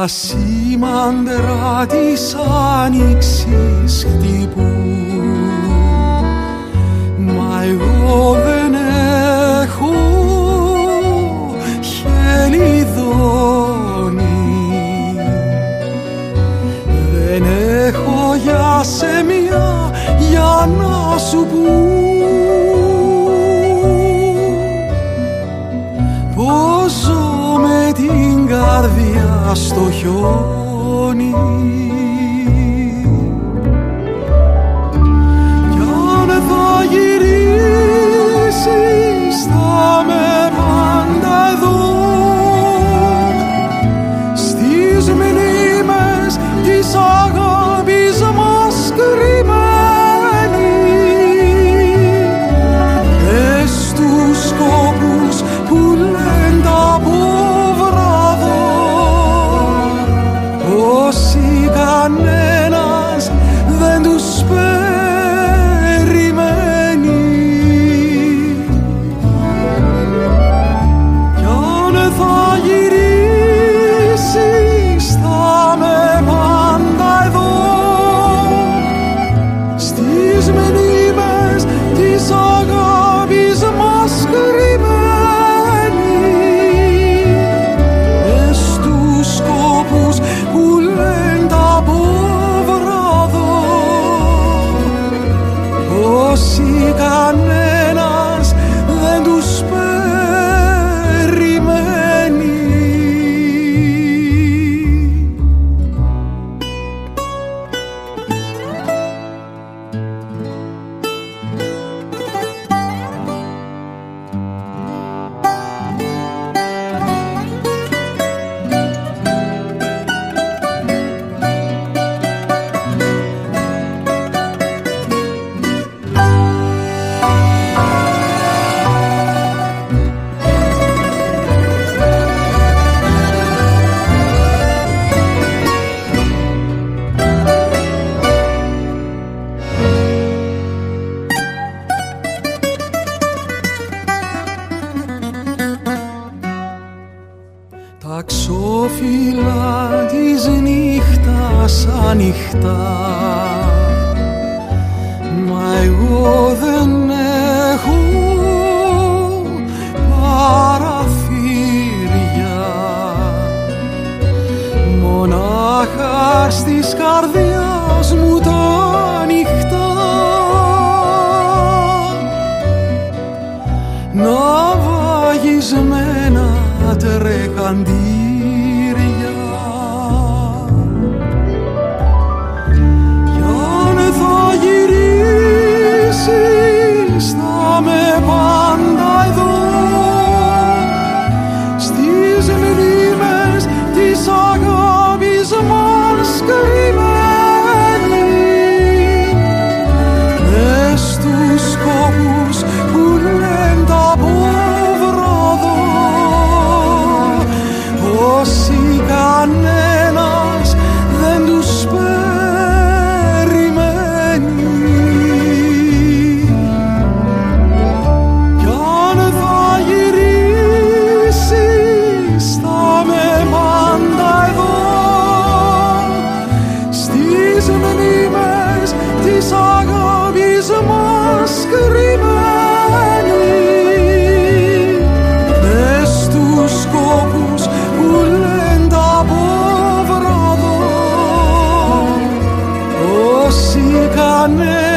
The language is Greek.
σήμαντρα της άνοιξης χτυπούν, μα εγώ δεν έχω χελιδόνι, δεν έχω για σεμιά για να σου πούν πως ζω με την καρδιά στο χιόνι. Κι αν θα γυρίσεις θα με πάντα εδώ, στις μνήμες της αγάπης μας κρυμμένη, στους σκόπους που λένε από βράδο, όσοι κανένας δεν τους περιμένει. Κι αν θα γυρίσεις θα με πάντα εδώ, στις μνήμες της αγάπης μας κρυμμένη, στους σκόπους που λένε από βράδο, όσοι κανένας δεν τους περιμένει. Τα ξόφυλλα της νύχτας ανοιχτά, μα εγώ δεν έχω παραθύρια, μονάχα στις καρδιάς μου τα ανοιχτά ναυαγισμένα τρεχαντήρια. Κι αν θα γυρίσεις θα με πάντα εδώ, στις μνήμες της αγάπης μας κρυμμένη, στους σκόπους που λένε από βράδο, όσοι κανένας δεν τους περιμένει. Κι αν θα γυρίσεις θα με πάντα εδώ, στις μνήμες της αγάπης μας κρυμμένη, στους σκόπους που λένε από βράδο, όσοι κανένας